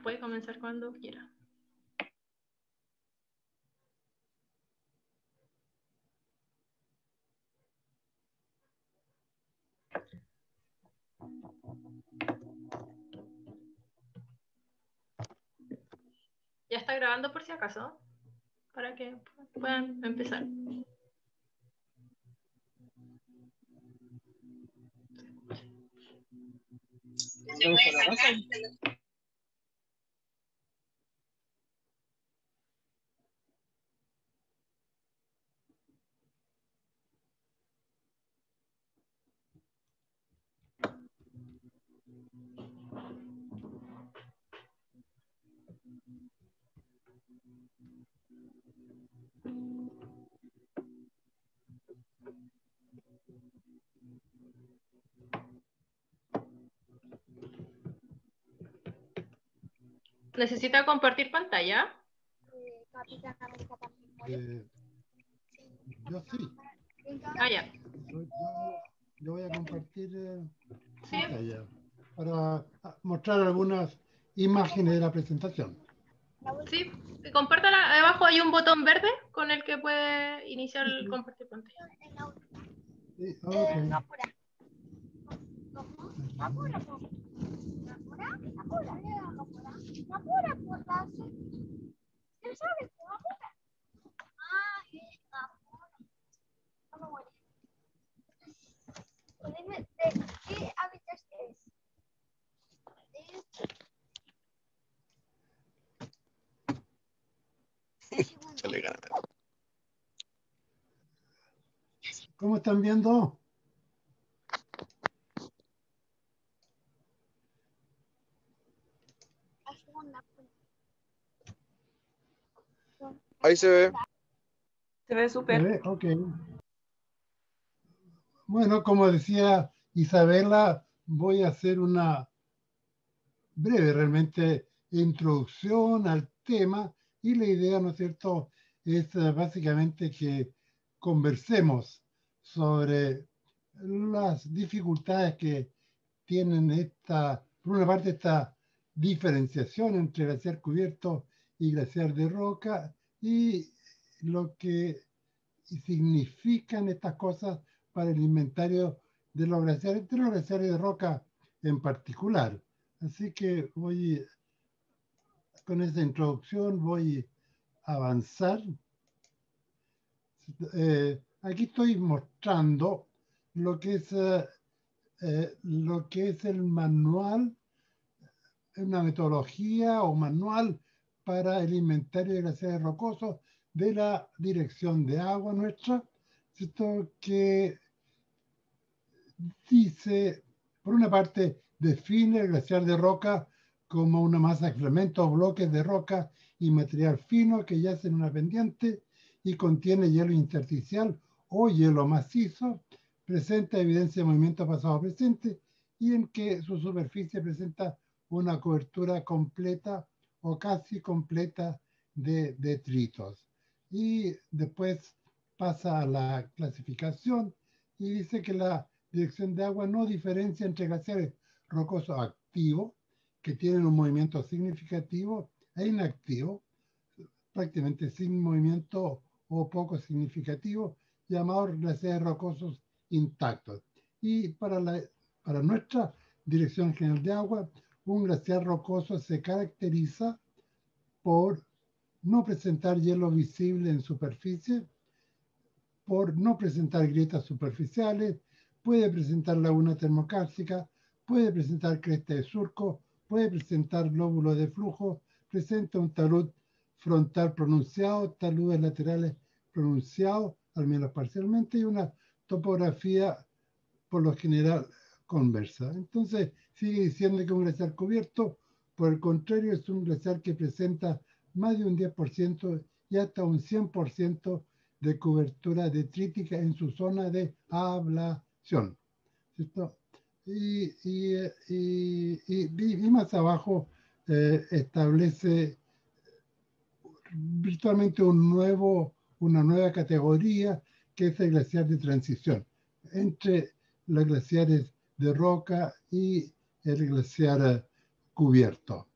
puede comenzar cuando quiera. Ya está grabando por si acaso, para que puedan empezar. ¿Necesita compartir pantalla? Yo sí. Ah, ya. Yo voy a compartir Sí. pantalla para mostrar algunas imágenes de la presentación. Sí, compártala. Abajo hay un botón verde con el que puede iniciar el compartir pantalla. Sí, okay. ¿Cómo están viendo? Ahí se ve. Se ve súper. Ok. Bueno, como decía Isabela, voy a hacer una breve realmente introducción al tema y la idea, ¿no es cierto?, es básicamente que conversemos sobre las dificultades que tienen por una parte, esta diferenciación entre glaciar cubierto y glaciar de roca y lo que significan estas cosas para el inventario de los glaciares de roca en particular. Así que con esta introducción voy a avanzar. Aquí estoy mostrando lo que es el manual, una metodología o manual para el inventario de glaciares rocosos de la Dirección de Agua nuestra, ¿cierto? Que dice, por una parte, define el glaciar de roca como una masa de fragmentos o bloques de roca y material fino que yace en una pendiente y contiene hielo intersticial o hielo macizo, presenta evidencia de movimiento pasado presente y en que su superficie presenta una cobertura completa o casi completa de detritos. Y después pasa a la clasificación y dice que la Dirección de Agua no diferencia entre glaciares rocosos activos, que tienen un movimiento significativo, e inactivos, prácticamente sin movimiento o poco significativo, llamados glaciares rocosos intactos. Y para nuestra Dirección General de Agua, un glaciar rocoso se caracteriza por no presentar hielo visible en superficie, por no presentar grietas superficiales, puede presentar laguna termocársica, puede presentar cresta de surco, puede presentar glóbulos de flujo, presenta un talud frontal pronunciado, taludes laterales pronunciados, al menos parcialmente, y una topografía por lo general conversa. Entonces, sigue diciendo que un glaciar cubierto, por el contrario, es un glaciar que presenta más de un 10% y hasta un 100% de cobertura detrítica en su zona de ablación. ¿Cierto? Y más abajo establece virtualmente una nueva categoría que es el glaciar de transición entre los glaciares de roca y el glaciar cubierto.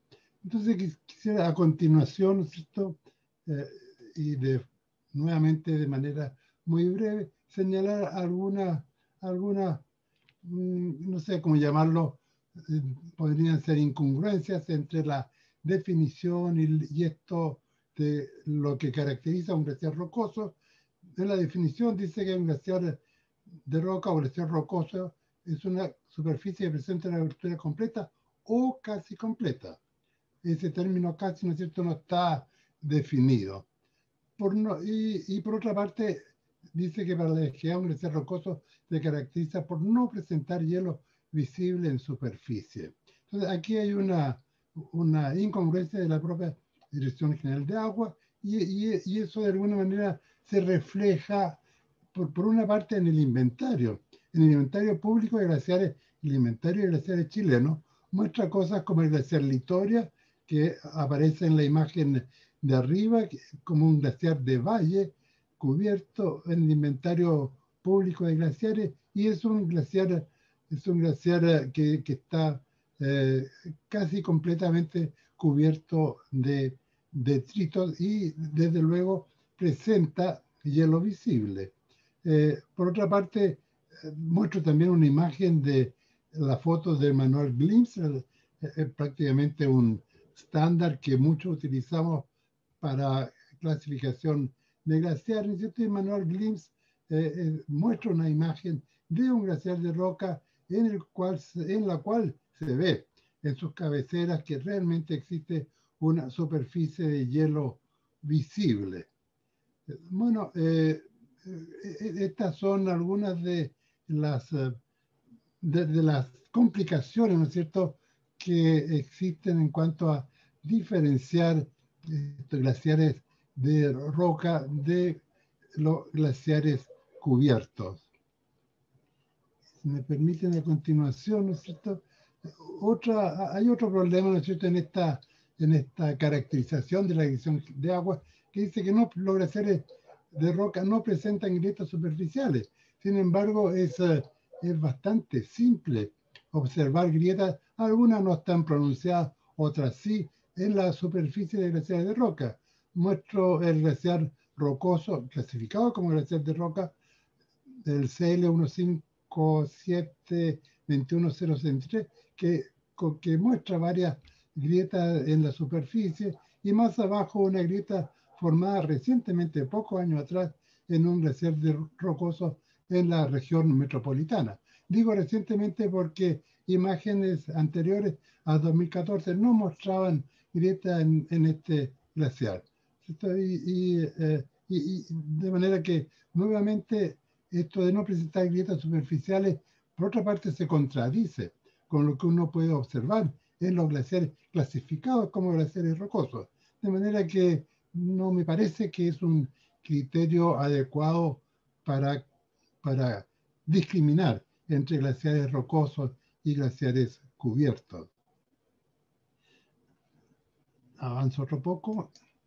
Entonces quisiera a continuación, ¿no es cierto? Y nuevamente de manera muy breve, señalar algunas, no sé cómo llamarlo, podrían ser incongruencias entre la definición y esto de lo que caracteriza a un glaciar rocoso. En la definición dice que un glaciar de roca o glaciar rocoso es una superficie que presenta una abertura completa o casi completa. Ese término casi, ¿no es cierto?, no está definido. Y por otra parte, dice que para la EGA un glaciar rocoso se caracteriza por no presentar hielo visible en superficie. Entonces, aquí hay una incongruencia de la propia Dirección General de Agua y eso de alguna manera se refleja, por una parte, en el inventario público de glaciares, el inventario de glaciares chilenos, muestra cosas como el glaciar Litoria, que aparece en la imagen de arriba como un glaciar de valle cubierto en el inventario público de glaciares y es un glaciar que está casi completamente cubierto de detritos y desde luego presenta hielo visible. Por otra parte, muestro también una imagen de la foto de Manuel Glims, prácticamente un estándar que muchos utilizamos para clasificación de glaciares, ¿cierto? Y Manuel Glims muestra una imagen de un glaciar de roca en la cual se ve en sus cabeceras que realmente existe una superficie de hielo visible. Bueno, estas son algunas de las complicaciones, ¿no es cierto?, que existen en cuanto a diferenciar glaciares de roca de los glaciares cubiertos. Si me permiten a continuación, ¿no es cierto? Hay otro problema, ¿no es cierto?, en esta caracterización de la dirección de agua, que dice que los glaciares de roca no presentan grietas superficiales. Sin embargo, es bastante simple observar grietas. Algunas no están pronunciadas, otras sí, en la superficie de glaciares de roca. Muestro el glaciar rocoso, clasificado como glaciar de roca, del CL157-21063, que muestra varias grietas en la superficie y más abajo una grieta formada recientemente, pocos años atrás, en un glaciar rocoso en la región metropolitana. Digo recientemente porque imágenes anteriores a 2014 no mostraban grietas en este glaciar. Y de manera que nuevamente esto de no presentar grietas superficiales, por otra parte, se contradice con lo que uno puede observar en los glaciares clasificados como glaciares rocosos. De manera que no me parece que es un criterio adecuado para discriminar entre glaciares rocosos y glaciares cubiertos. Avanzo otro poco.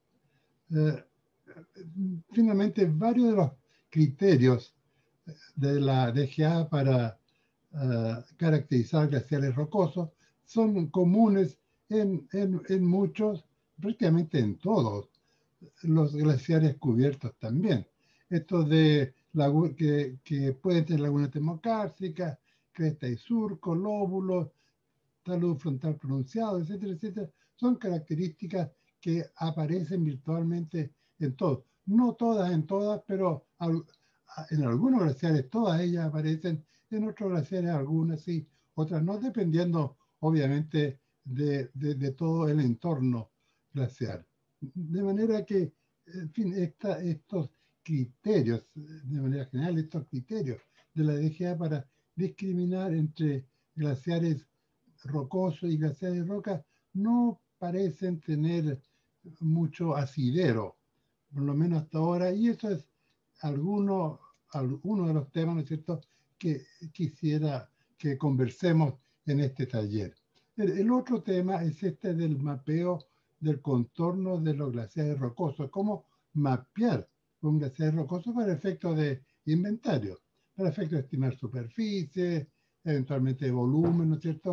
Finalmente, varios de los criterios de la DGA para caracterizar glaciares rocosos son comunes en muchos, prácticamente en todos los glaciares cubiertos también. Esto de que pueden tener laguna termocárstica, cresta y surco, lóbulos, talud frontal pronunciado, etcétera, etcétera, son características que aparecen virtualmente en todos. No todas en todas, pero en algunos glaciares todas ellas aparecen, en otros glaciares algunas sí, otras no, dependiendo obviamente de todo el entorno glaciar. De manera que, en fin, estos criterios, de manera general, estos criterios de la DGA para discriminar entre glaciares rocosos y glaciares de roca no parecen tener mucho asidero, por lo menos hasta ahora, y eso es uno de los temas, ¿no es cierto?, que quisiera que conversemos en este taller. El otro tema es este del mapeo del contorno de los glaciares rocosos, cómo mapear un glaciar rocoso para efectos de inventario, para efectos de estimar superficie, eventualmente volumen, ¿no es cierto?,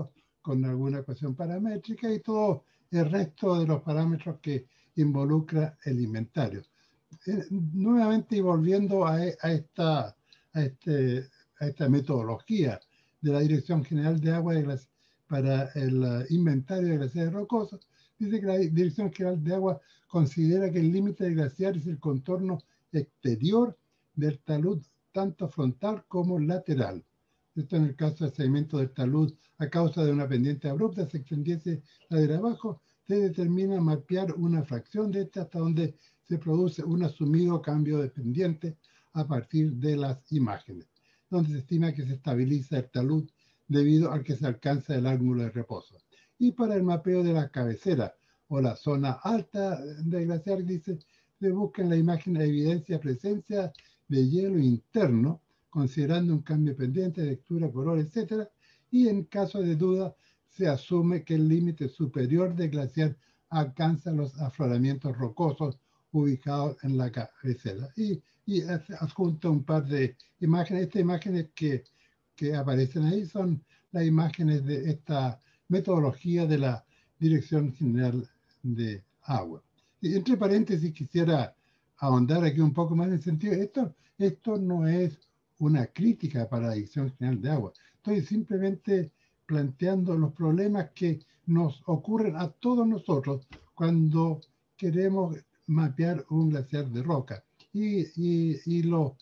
con alguna ecuación paramétrica y todo el resto de los parámetros que involucra el inventario. Nuevamente, y volviendo a esta metodología de la Dirección General de Agua para el inventario de glaciares rocosos, dice que la Dirección General de Agua considera que el límite del glaciar es el contorno exterior del talud, tanto frontal como lateral. Esto en el caso del sedimento del talud, a causa de una pendiente abrupta, se extendiese laderas abajo, se determina mapear una fracción de esta hasta donde se produce un asumido cambio de pendiente a partir de las imágenes, donde se estima que se estabiliza el talud debido al que se alcanza el ángulo de reposo. Y para el mapeo de la cabecera o la zona alta del glaciar, dice, se busca en la imagen la evidencia presencia de hielo interno, considerando un cambio pendiente, textura, color, etc. Y en caso de duda, se asume que el límite superior del glaciar alcanza los afloramientos rocosos ubicados en la cabecera. Y adjunto un par de imágenes. Estas imágenes que aparecen ahí son las imágenes de esta metodología de la Dirección General de Agua. Y entre paréntesis, quisiera ahondar aquí un poco más en el sentido, esto no es una crítica para la Dirección General de Agua. Estoy simplemente planteando los problemas que nos ocurren a todos nosotros cuando queremos mapear un glaciar de roca. Y lo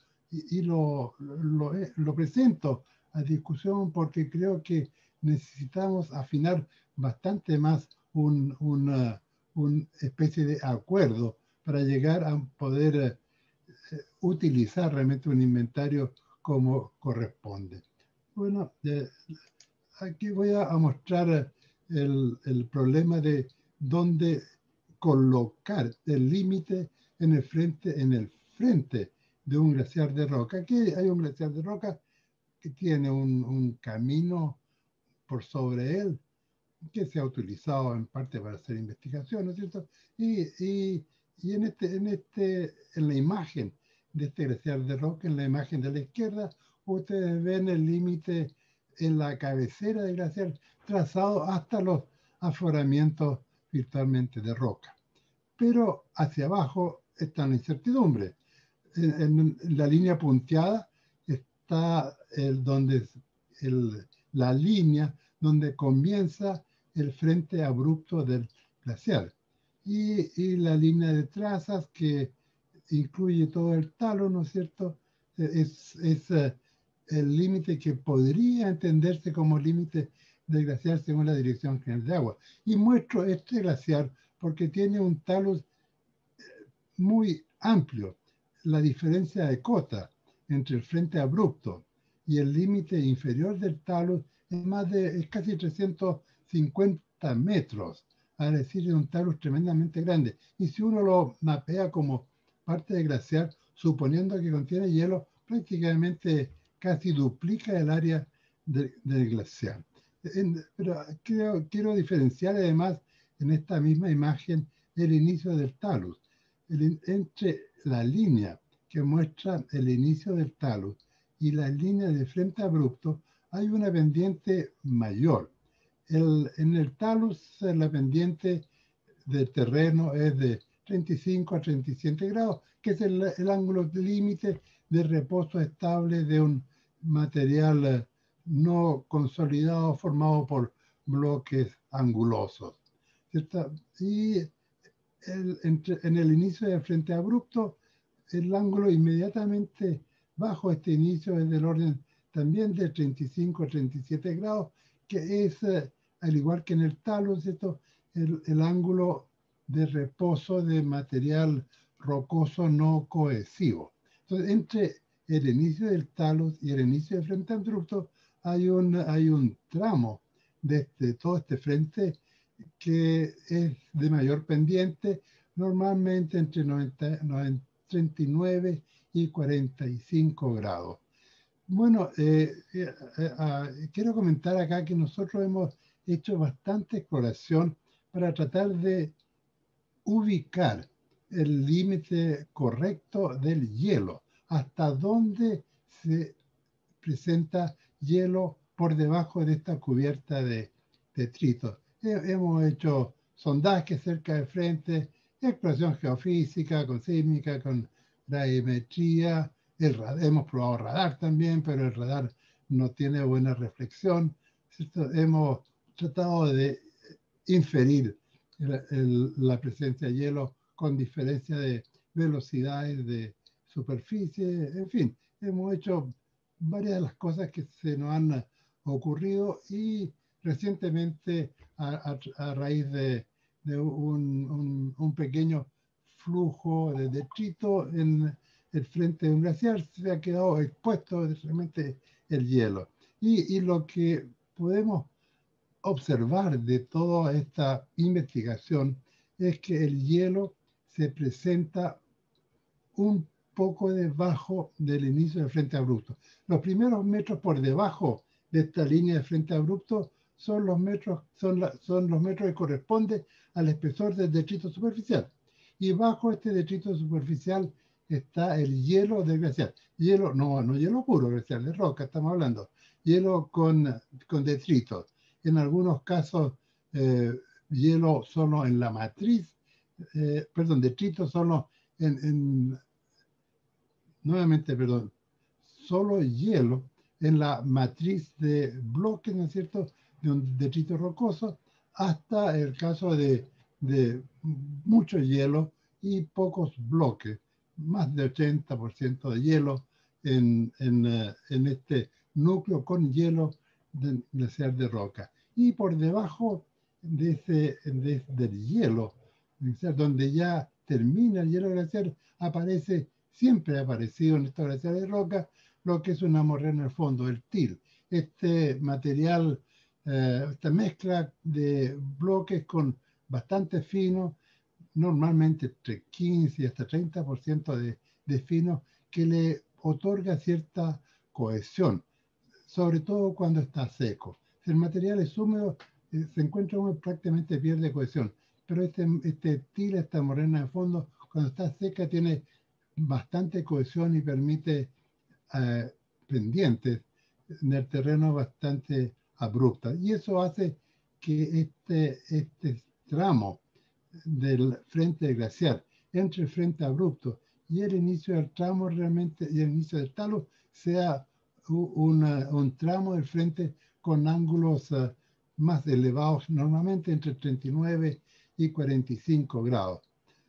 presento a discusión porque creo que necesitamos afinar bastante más una especie de acuerdo para llegar a poder utilizar realmente un inventario como corresponde. Bueno, aquí voy a mostrar el problema de dónde colocar el límite en el frente de un glaciar de roca. Aquí hay un glaciar de roca que tiene un camino por sobre él, que se ha utilizado en parte para hacer investigación, ¿no es cierto? Y en la imagen de este glaciar de roca, en la imagen de la izquierda, ustedes ven el límite en la cabecera del glaciar trazado hasta los afloramientos virtualmente de roca. Pero hacia abajo está la incertidumbre. En la línea punteada está la línea donde comienza el frente abrupto del glaciar. Y la línea de trazas que incluye todo el talo, ¿no es cierto? Es el límite que podría entenderse como límite del glaciar según la Dirección General de Agua. Y muestro este glaciar porque tiene un talus muy amplio. La diferencia de cota entre el frente abrupto y el límite inferior del talus es casi 350 metros, es decir, es un talus tremendamente grande. Y si uno lo mapea como parte del glaciar, suponiendo que contiene hielo, prácticamente casi duplica el área del glaciar. Pero quiero diferenciar además en esta misma imagen el inicio del talus. Entre la línea que muestra el inicio del talus y la línea de frente abrupto hay una pendiente mayor. En el talus la pendiente del terreno es de 35 a 37 grados, que es el ángulo límite de reposo estable de un material no consolidado formado por bloques angulosos, ¿cierto? Y en el inicio del frente abrupto, el ángulo inmediatamente bajo este inicio es del orden también de 35 a 37 grados, que es, al igual que en el talus, el ángulo de reposo de material rocoso no cohesivo. Entonces, entre el inicio del talus y el inicio del frente abrupto hay un tramo de todo este frente que es de mayor pendiente, normalmente entre 39 y 45 grados. Bueno, quiero comentar acá que nosotros hemos hecho bastante exploración para tratar de ubicar el límite correcto del hielo, hasta dónde se presenta hielo por debajo de esta cubierta de detritos. Hemos hecho sondajes cerca del frente, exploración geofísica, con sísmica, con gravimetría. Hemos probado radar también, pero el radar no tiene buena reflexión. Hemos tratado de inferir la presencia de hielo con diferencia de velocidades de superficie, en fin, hemos hecho varias de las cosas que se nos han ocurrido y recientemente a raíz de un pequeño flujo de detrito en el frente de un glaciar se ha quedado expuesto realmente el hielo. Y lo que podemos observar de toda esta investigación es que el hielo se presenta un poco debajo del inicio del frente abrupto. Los primeros metros por debajo de esta línea de frente abrupto son los metros, son los metros que corresponden al espesor del detrito superficial. Y bajo este detrito superficial está el hielo del glaciar. Hielo, no hielo puro glaciar, de roca estamos hablando. Hielo con detritos. En algunos casos, hielo solo en la matriz, detritos solo solo hielo en la matriz de bloques, ¿no es cierto?, de un detrito rocoso, hasta el caso de mucho hielo y pocos bloques, más de 80% de hielo en este núcleo con hielo del glaciar de roca. Y por debajo del hielo, donde ya termina el hielo glaciar, siempre ha aparecido en estos glaciares de roca lo que es una morrena en el fondo, el til. Este material, esta mezcla de bloques con bastante fino, normalmente entre 15 y hasta 30% de fino, que le otorga cierta cohesión, sobre todo cuando está seco. Si el material es húmedo, se encuentra uno prácticamente pierde cohesión, pero este til, esta morena de fondo, cuando está seca tiene bastante cohesión y permite pendientes en el terreno bastante abruptas. Y eso hace que este tramo del frente glaciar, entre el frente abrupto y el inicio del tramo realmente, y el inicio del talus, sea un tramo del frente con ángulos más elevados, normalmente entre 39 y 45 grados.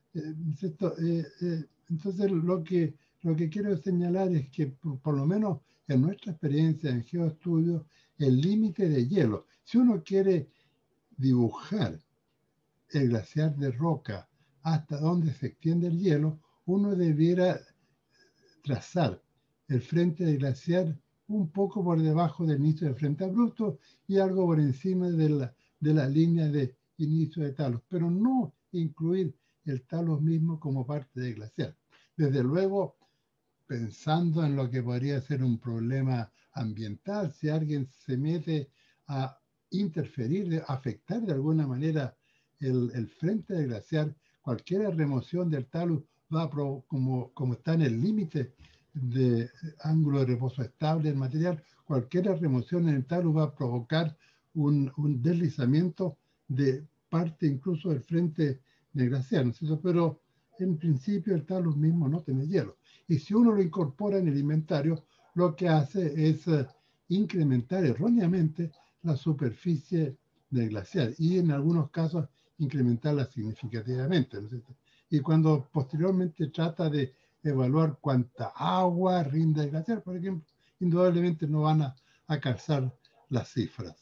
Entonces lo que quiero señalar es que por lo menos en nuestra experiencia en geoestudio, el límite de hielo, si uno quiere dibujar el glaciar de roca hasta donde se extiende el hielo, uno debiera trazar el frente del glaciar un poco por debajo del inicio del frente abrupto y algo por encima de la línea de inicio de talus, pero no incluir el talus mismo como parte del glaciar. Desde luego, pensando en lo que podría ser un problema ambiental, si alguien se mete a interferir, a afectar de alguna manera el frente del glaciar, cualquier remoción del talus va a como está en el límite de ángulo de reposo estable del material, cualquier remoción en el talus va a provocar un deslizamiento de parte incluso del frente del glaciar, ¿no es cierto? Pero en principio el talus mismo no tiene hielo. Y si uno lo incorpora en el inventario, lo que hace es incrementar erróneamente la superficie del glaciar y en algunos casos incrementarla significativamente, ¿no es cierto? Y cuando posteriormente trata de evaluar cuánta agua rinde el glaciar, por ejemplo, indudablemente no van a calzar las cifras.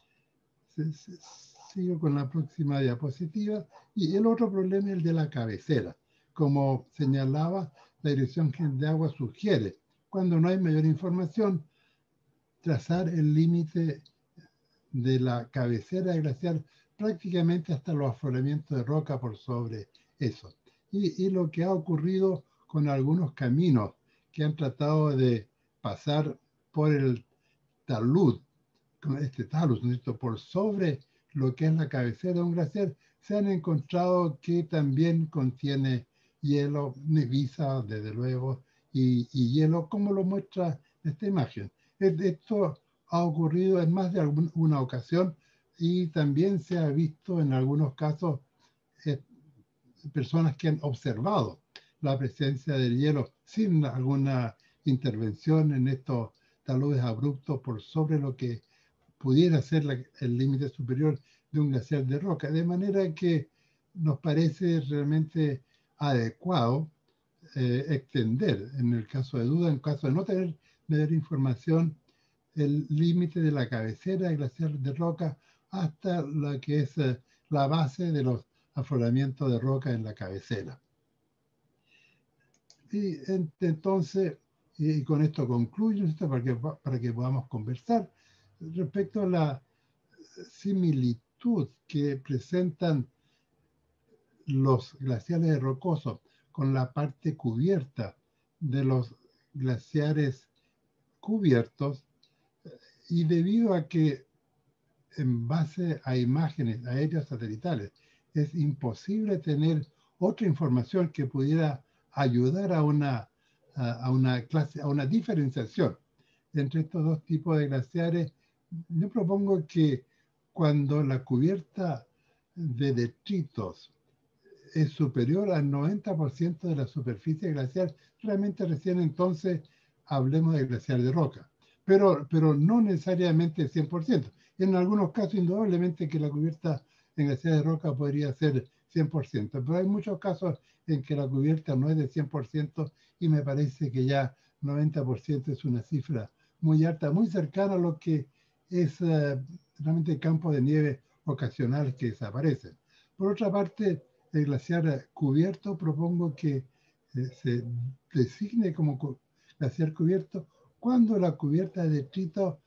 Sigo con la próxima diapositiva. Y el otro problema es el de la cabecera. Como señalaba, la Dirección General de Agua sugiere, cuando no hay mayor información, trazar el límite de la cabecera glaciar prácticamente hasta los afloramientos de roca por sobre eso. Y lo que ha ocurrido con algunos caminos que han tratado de pasar por el talud, con este talus, ¿no? Por sobre lo que es la cabecera de un glaciar, se han encontrado que también contiene hielo, neviza, desde luego, y hielo, como lo muestra esta imagen. Esto ha ocurrido en más de una ocasión y también se ha visto en algunos casos personas que han observado la presencia del hielo sin alguna intervención en estos taludes abruptos por sobre lo que pudiera ser el límite superior de un glaciar de roca, de manera que nos parece realmente adecuado extender, en el caso de duda, en caso de no tener mayor información, el límite de la cabecera del glaciar de roca hasta la que es la base de los afloramientos de roca en la cabecera. Y entonces, y con esto concluyo, para que podamos conversar respecto a la similitud que presentan los glaciares rocosos con la parte cubierta de los glaciares cubiertos, y debido a que en base a imágenes aéreas satelitales es imposible tener otra información que pudiera ayudar a una diferenciación entre estos dos tipos de glaciares, yo propongo que cuando la cubierta de detritos es superior al 90% de la superficie glacial, realmente recién entonces hablemos de glaciar de roca, pero no necesariamente 100%. En algunos casos, indudablemente que la cubierta en glaciar de roca podría ser 100%, pero hay muchos casos en que la cubierta no es de 100% y me parece que ya 90% es una cifra muy alta, muy cercana a lo que es realmente campos de nieve ocasionales que desaparecen. Por otra parte, el glaciar cubierto, propongo que se designe como glaciar cubierto cuando la cubierta de detrito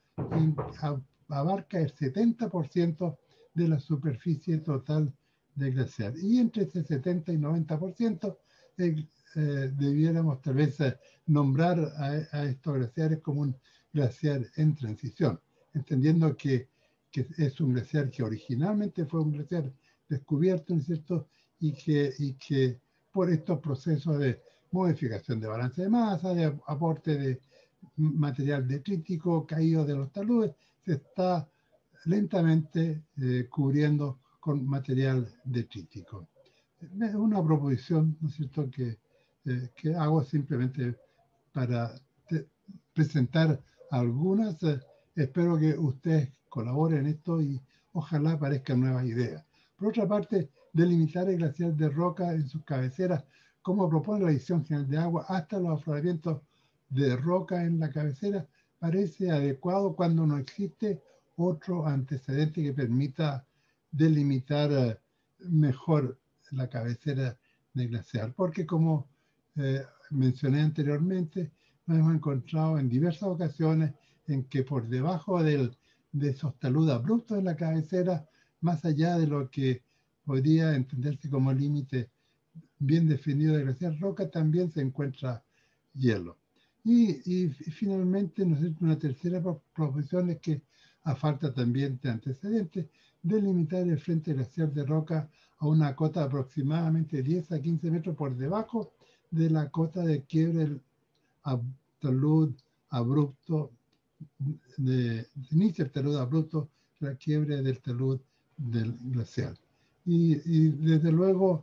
abarca el 70% de la superficie total del glaciar. Y entre ese 70 y 90% debiéramos tal vez nombrar a estos glaciares como un glaciar en transición, entendiendo que es un glaciar que originalmente fue un glaciar descubierto, ¿no es cierto?, y que por estos procesos de modificación de balance de masa, de aporte de material detrítico caído de los taludes, se está lentamente cubriendo con material detrítico. Es una proposición, ¿no es cierto?, que hago simplemente para presentar algunas. Espero que ustedes colaboren en esto y ojalá aparezcan nuevas ideas. Por otra parte, delimitar el glaciar de roca en sus cabeceras, como propone la Dirección General de Agua, hasta los afloramientos de roca en la cabecera, parece adecuado cuando no existe otro antecedente que permita delimitar mejor la cabecera del glaciar, porque como mencioné anteriormente, nos hemos encontrado en diversas ocasiones en que por debajo de esos taludes abruptos en la cabecera, más allá de lo que podría entenderse como límite bien definido de glaciar roca, también se encuentra hielo. Y finalmente, ¿no es cierto?, una tercera proposición es que, a falta también de antecedentes, delimitar el frente glaciar de roca a una cota de aproximadamente 10 a 15 metros por debajo de la cota de quiebre del talud abrupto, inicia el talud abrupto, la quiebre del talud del glaciar. Y desde luego,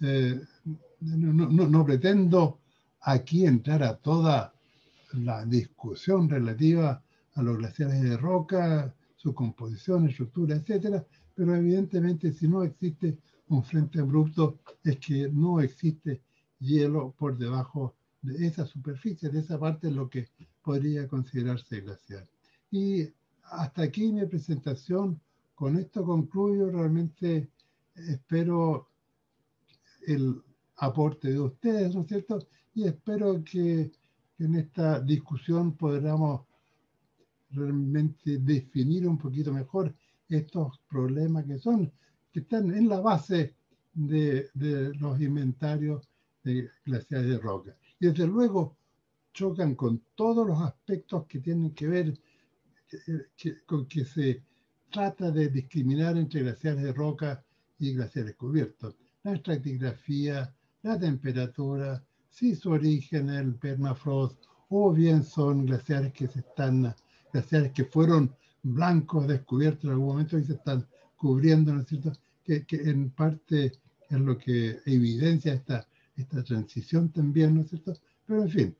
no pretendo aquí entrar a toda la discusión relativa a los glaciares de roca, su composición, estructura, etcétera, pero evidentemente si no existe un frente abrupto es que no existe hielo por debajo de esa superficie, de esa parte de lo que podría considerarse glaciar. Y hasta aquí mi presentación. Con esto concluyo. Realmente espero el aporte de ustedes, ¿no es cierto? Y espero que en esta discusión podamos realmente definir un poquito mejor estos problemas que están en la base de los inventarios de glaciares de roca. Y desde luego chocan con todos los aspectos que tienen que ver con que se trata de discriminar entre glaciares de roca y glaciares cubiertos. La estratigrafía, la temperatura, si su origen el permafrost, o bien son glaciares que fueron blancos descubiertos en algún momento y se están cubriendo, ¿no es cierto? Que en parte es lo que evidencia esta transición también, ¿no es cierto? Pero en fin,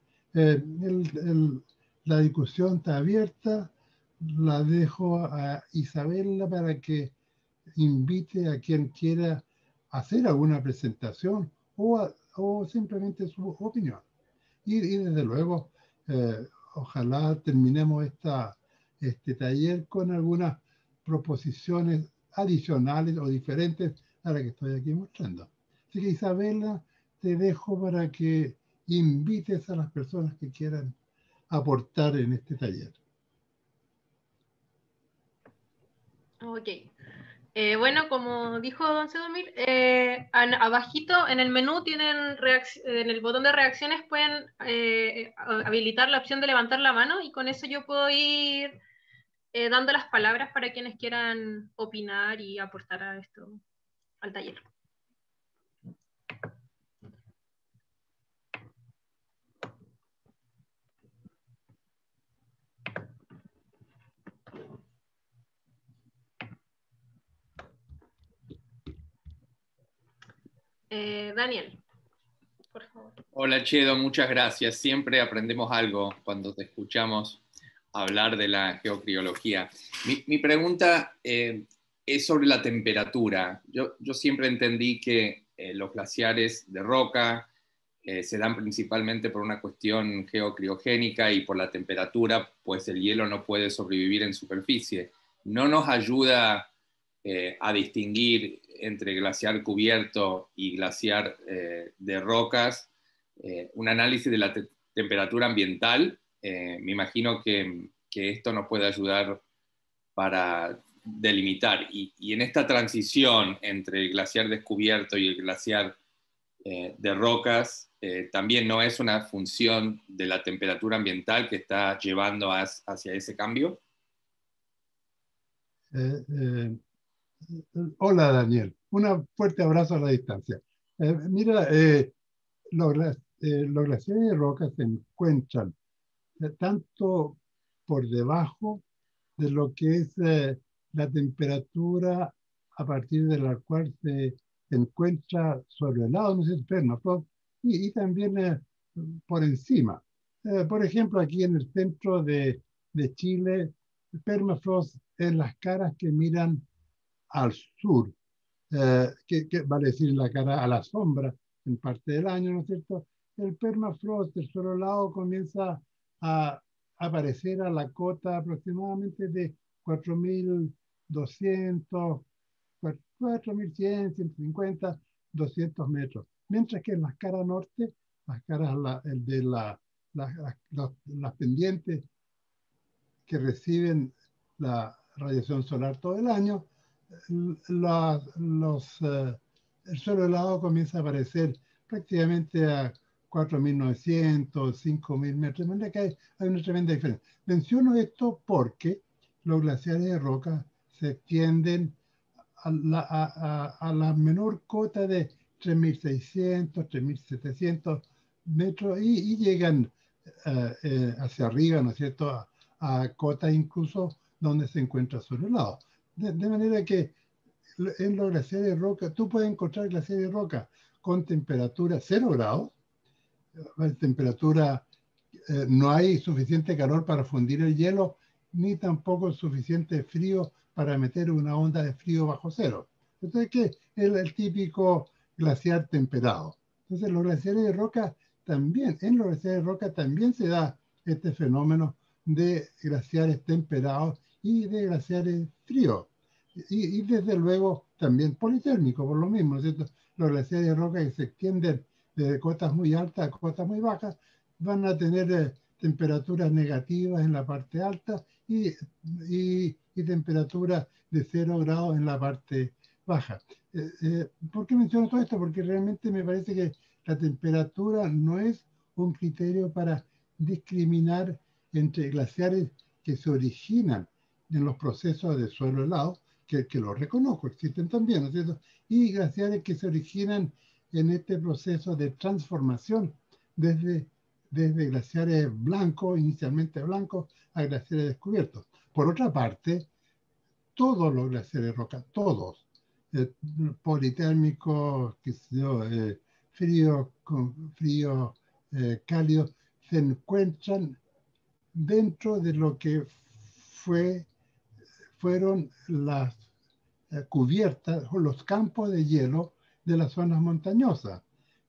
la discusión está abierta, la dejo a Isabela para que invite a quien quiera hacer alguna presentación o simplemente su opinión. Y desde luego, ojalá terminemos este taller con algunas proposiciones adicionales o diferentes a las que estoy aquí mostrando. Así que Isabela, te dejo para que invites a las personas que quieran aportar en este taller. Ok. Bueno, como dijo don Sedomir, abajito en el menú tienen en el botón de reacciones pueden habilitar la opción de levantar la mano y con eso yo puedo ir dando las palabras para quienes quieran opinar y aportar a esto, al taller. Daniel, por favor. Hola Chedo, muchas gracias. Siempre aprendemos algo cuando te escuchamos hablar de la geocriología. Mi pregunta es sobre la temperatura. Yo siempre entendí que los glaciares de roca se dan principalmente por una cuestión geocriogénica y por la temperatura, pues el hielo no puede sobrevivir en superficie. ¿No nos ayuda a distinguir entre glaciar cubierto y glaciar de rocas un análisis de la temperatura ambiental? Me imagino que esto nos puede ayudar para delimitar. Y en esta transición entre el glaciar descubierto y el glaciar de rocas, también no es una función de la temperatura ambiental que está llevando hacia ese cambio. Hola Daniel, un fuerte abrazo a la distancia. Mira, los glaciares de roca se encuentran tanto por debajo de lo que es la temperatura a partir de la cual se encuentra sobre el lado, no sé, permafrost, y también por encima. Por ejemplo, aquí en el centro de Chile, permafrost en las caras que miran al sur, que vale decir la cara a la sombra en parte del año, ¿no es cierto? El permafrost del suelo helado comienza a aparecer a la cota aproximadamente de 4.200, 4.100, 150, 200 metros. Mientras que en las caras norte, las caras las pendientes que reciben la radiación solar todo el año, el suelo helado comienza a aparecer prácticamente a 4.900, 5.000 metros, de manera que hay una tremenda diferencia. Menciono esto porque los glaciares de roca se extienden a la menor cota de 3.600, 3.700 metros y llegan hacia arriba, ¿no es cierto?, a cotas incluso donde se encuentra suelo helado. De manera que en los glaciares de roca, tú puedes encontrar glaciares de roca con temperatura 0 grados, temperatura, no hay suficiente calor para fundir el hielo, ni tampoco suficiente frío para meter una onda de frío bajo cero. Entonces, ¿qué es el típico glaciar temperado? Entonces, los glaciares de roca también, en los glaciares de roca también se da este fenómeno de glaciares temperados y de glaciares fríos. Y desde luego también politérmicos, por lo mismo, ¿no es cierto? Los glaciares de roca que se extienden de cotas muy altas a cotas muy bajas van a tener temperaturas negativas en la parte alta y temperaturas de 0 grados en la parte baja. ¿Por qué menciono todo esto? Porque realmente me parece que la temperatura no es un criterio para discriminar entre glaciares que se originan en los procesos de suelo helado, que los reconozco, existen también, ¿no es cierto? Y glaciares que se originan en este proceso de transformación desde glaciares blancos, inicialmente blancos, a glaciares descubiertos. Por otra parte, todos los glaciares de roca, todos, politérmicos, qué sé yo, frío, cálido, se encuentran dentro de lo que fueron las cubiertas o los campos de hielo de las zonas montañosas.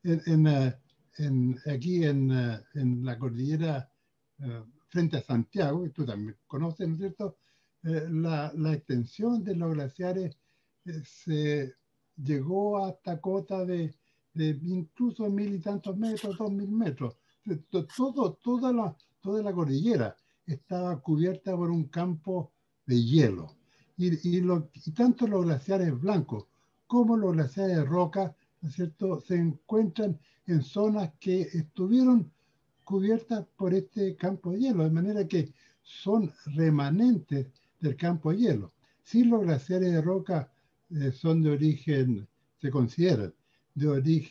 Aquí en la cordillera frente a Santiago, que tú también conoces, ¿no es cierto? La extensión de los glaciares se llegó hasta cota de incluso 1000 y tantos metros, 2000 metros. Toda la cordillera estaba cubierta por un campo de hielo. Y tanto los glaciares blancos como los glaciares de roca, ¿no es cierto?, se encuentran en zonas que estuvieron cubiertas por este campo de hielo, de manera que son remanentes del campo de hielo. Si los glaciares de roca son de origen, se consideran de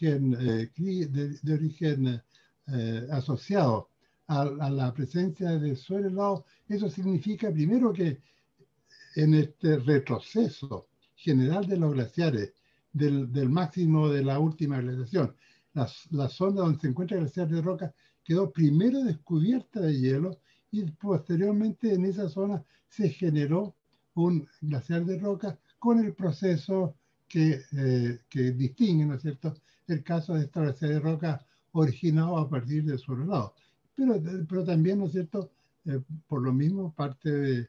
origen asociado a la presencia del suelo helado, eso significa primero que en este retroceso general de los glaciares, del máximo de la última glaciación, la zona donde se encuentra el glaciar de roca quedó primero descubierta de hielo y posteriormente en esa zona se generó un glaciar de roca con el proceso que distingue, ¿no es cierto?, el caso de esta glaciar de roca originado a partir del suelo helado. Pero también, ¿no es cierto?, por lo mismo parte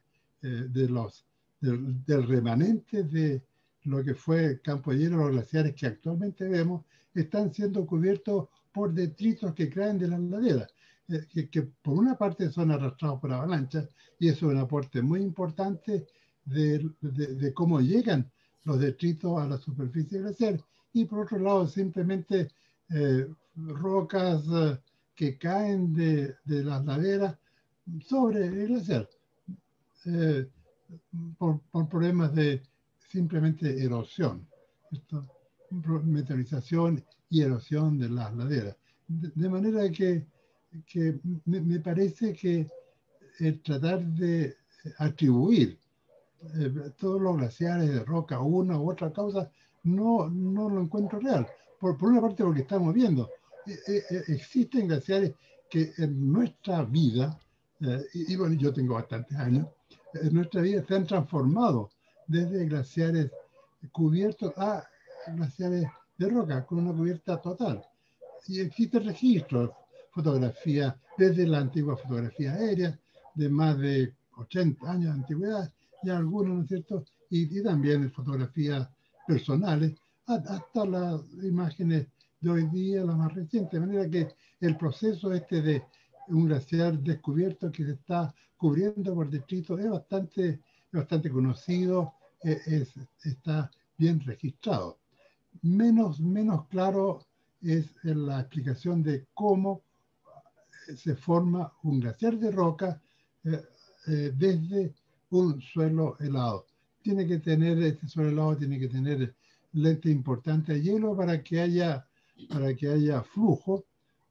del remanente de lo que fue el campo de hielo, los glaciares que actualmente vemos, están siendo cubiertos por detritos que caen de las laderas, que por una parte son arrastrados por avalanchas, y eso es un aporte muy importante de cómo llegan los detritos a la superficie glacial, y por otro lado simplemente rocas que caen de las laderas sobre el glaciar, por problemas de simplemente erosión, ¿cierto? Meteorización y erosión de las laderas. De manera que me parece que tratar de atribuir todos los glaciares de roca a una u otra causa no lo encuentro real. Por una parte, porque estamos viendo, existen glaciares que en nuestra vida, y bueno, yo tengo bastantes años, en nuestra vida se han transformado desde glaciares cubiertos a glaciares de roca con una cubierta total. Y existen registros, fotografías, desde la antigua fotografía aérea, de más de 80 años de antigüedad, y algunos, ¿no es cierto?, y también fotografías personales, hasta las imágenes de hoy día, las más recientes. De manera que el proceso de un glaciar descubierto que se está cubriendo por detritos es bastante conocido, está bien registrado. Menos claro es la explicación de cómo se forma un glaciar de roca desde un suelo helado. Este suelo helado tiene que tener lente importante de hielo para que haya flujo.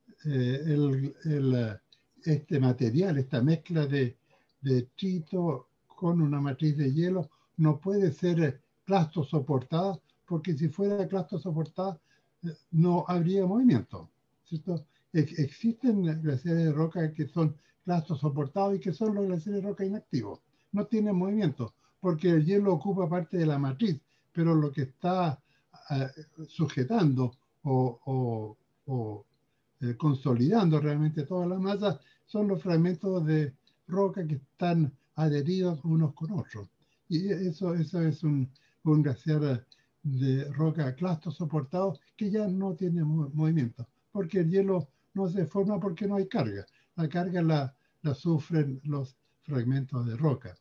Este material, esta mezcla de detrito con una matriz de hielo no puede ser clasto soportada, porque si fuera clasto soportada no habría movimiento, ¿cierto? Existen glaciares de roca que son clastos soportados y que son los glaciares de roca inactivos. No tienen movimiento porque el hielo ocupa parte de la matriz, pero lo que está sujetando o consolidando realmente toda la masa son los fragmentos de roca que están adheridos unos con otros. Y eso es un glaciar de roca clasto soportado que ya no tiene movimiento, porque el hielo no se forma porque no hay carga. La carga la sufren los fragmentos de roca.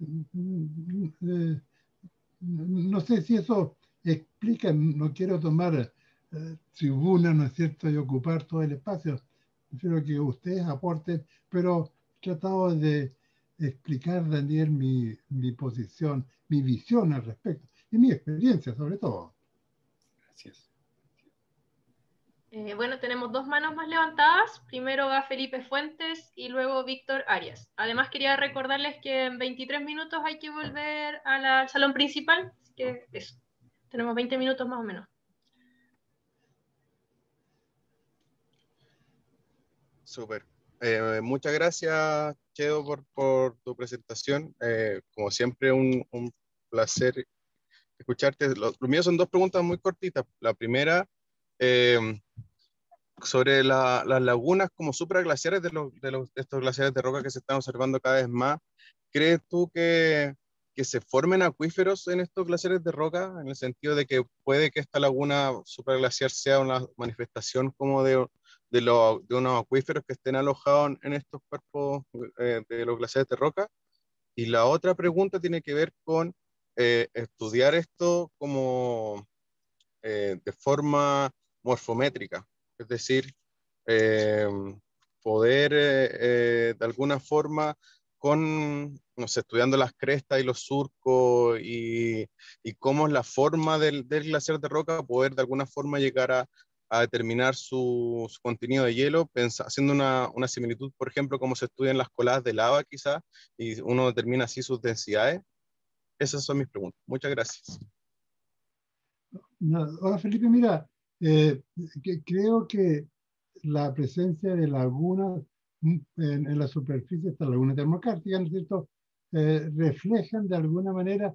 No sé si eso explica, no quiero tomar tribuna, ¿no es cierto?, y ocupar todo el espacio. Prefiero que ustedes aporten, pero he tratado de explicar, Daniel, mi posición, mi visión al respecto, y mi experiencia sobre todo. Gracias. Bueno, tenemos dos manos más levantadas. Primero va Felipe Fuentes y luego Víctor Arias. Además, quería recordarles que en 23 minutos hay que volver al salón principal. Así que eso. Tenemos 20 minutos más o menos. Súper. Muchas gracias, Cheo, por tu presentación. Como siempre, un placer escucharte. Lo mío son dos preguntas muy cortitas. La primera, eh, sobre las lagunas como supraglaciares de estos glaciares de roca que se están observando cada vez más. ¿Crees tú que se formen acuíferos en estos glaciares de roca, en el sentido de que puede que esta laguna supraglaciar sea una manifestación como de unos acuíferos que estén alojados en estos cuerpos de los glaciares de roca? Y la otra pregunta tiene que ver con estudiar esto como de forma morfométrica, es decir, eh, poder de alguna forma con, no sé, estudiando las crestas y los surcos y cómo es la forma del glaciar de roca, poder de alguna forma llegar a determinar su contenido de hielo, haciendo una similitud, por ejemplo, como se estudian las coladas de lava quizás, y uno determina así sus densidades. Esas son mis preguntas. Muchas gracias. No, hola Felipe, mira, eh, creo que la presencia de lagunas en la superficie de estas lagunas termocárticas, ¿no es cierto?, reflejan de alguna manera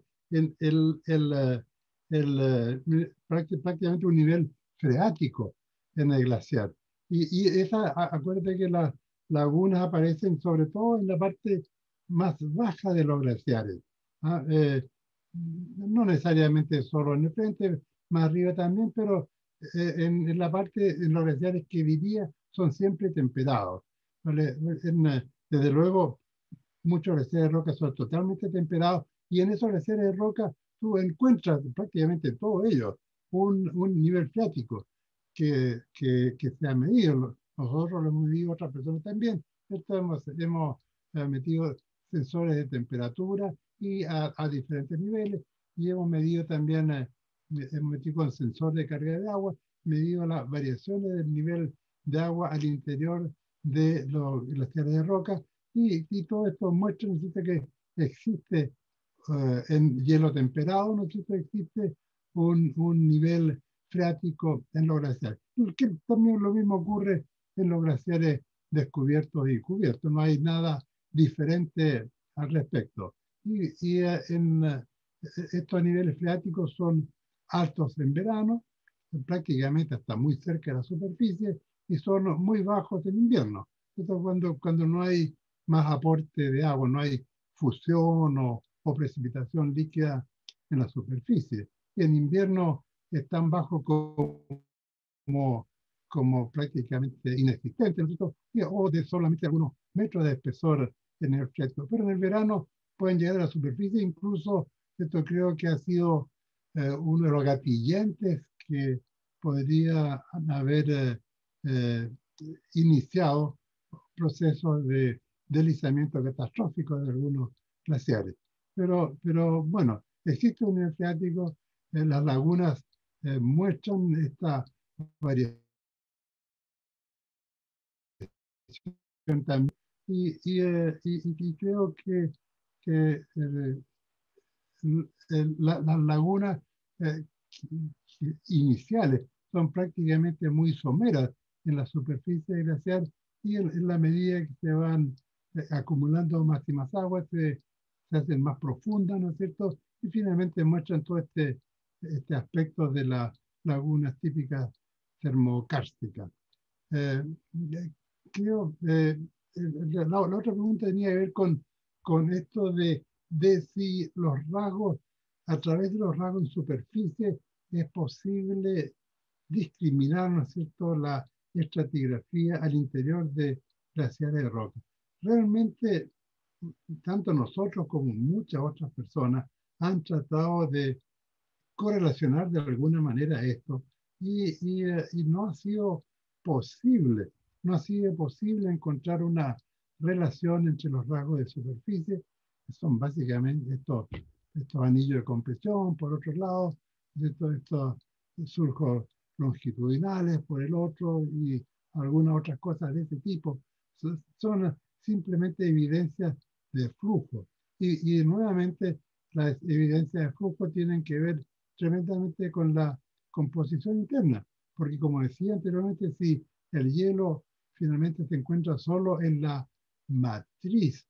prácticamente un nivel freático en el glaciar. Acuérdate que las lagunas aparecen sobre todo en la parte más baja de los glaciares. ¿Ah? No necesariamente solo en el frente, más arriba también, pero en la parte, en los glaciares que vivía, son siempre temperados. ¿Vale? Desde luego, muchos glaciares de roca son totalmente temperados y en esos glaciares de roca tú encuentras prácticamente todos ellos un nivel freático que se ha medido. Nosotros lo hemos medido, otras personas también. Esto hemos metido sensores de temperatura y a diferentes niveles y hemos medido también, hemos metido con sensor de carga de agua, medido las variaciones del nivel de agua al interior de los glaciares de roca y todo esto muestra, ¿no existe?, que existe en hielo temperado, ¿no existe un nivel freático en los glaciares. Que también lo mismo ocurre en los glaciares descubiertos y cubiertos, no hay nada diferente al respecto. Estos niveles freáticos son altos en verano, prácticamente hasta muy cerca de la superficie, y son muy bajos en invierno. Esto cuando no hay más aporte de agua, no hay fusión o precipitación líquida en la superficie. Y en invierno están bajos como prácticamente inexistentes, ¿no? O de solamente algunos metros de espesor en el objeto. Pero en el verano pueden llegar a la superficie, incluso esto creo que ha sido uno de los gatillantes que podría haber iniciado procesos de deslizamiento catastrófico de algunos glaciares. Pero bueno, existe un nivel freático, las lagunas muestran esta variación también, y creo que las lagunas eh, iniciales son prácticamente muy someras en la superficie glacial y en la medida que se van acumulando más y más agua, se hacen más profundas, ¿no es cierto? Y finalmente muestran todo este aspecto de las lagunas típicas termocársticas. Eh, Creo, la otra pregunta tenía que ver con esto de si los rasgos, a través de los rasgos en superficie, es posible discriminar, ¿no es cierto?, la estratigrafía al interior de glaciares de roca. Realmente, tanto nosotros como muchas otras personas han tratado de correlacionar de alguna manera esto y no ha sido posible, no ha sido posible encontrar una relación entre los rasgos de superficie, que son básicamente estos anillos de compresión, por otro lado, estos surcos longitudinales por el otro y algunas otras cosas de ese tipo. Son simplemente evidencias de flujo. Y nuevamente las evidencias de flujo tienen que ver tremendamente con la composición interna, porque como decía anteriormente, si el hielo finalmente se encuentra solo en la matriz